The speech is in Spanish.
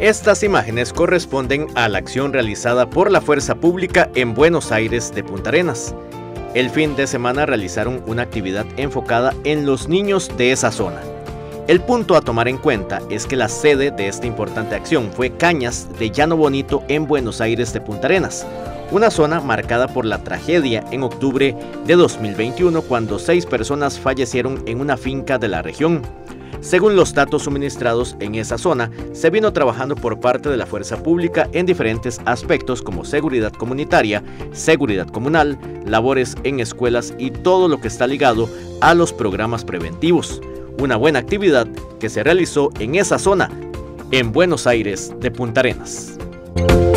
Estas imágenes corresponden a la acción realizada por la Fuerza Pública en Buenos Aires de Punta Arenas. El fin de semana realizaron una actividad enfocada en los niños de esa zona. El punto a tomar en cuenta es que la sede de esta importante acción fue Cañas de Llano Bonito en Buenos Aires de Punta Arenas, una zona marcada por la tragedia en octubre de 2021 cuando 6 personas fallecieron en una finca de la región. Según los datos suministrados en esa zona, se vino trabajando por parte de la Fuerza Pública en diferentes aspectos como seguridad comunitaria, seguridad comunal, labores en escuelas y todo lo que está ligado a los programas preventivos. Una buena actividad que se realizó en esa zona, en Buenos Aires de Punta Arenas.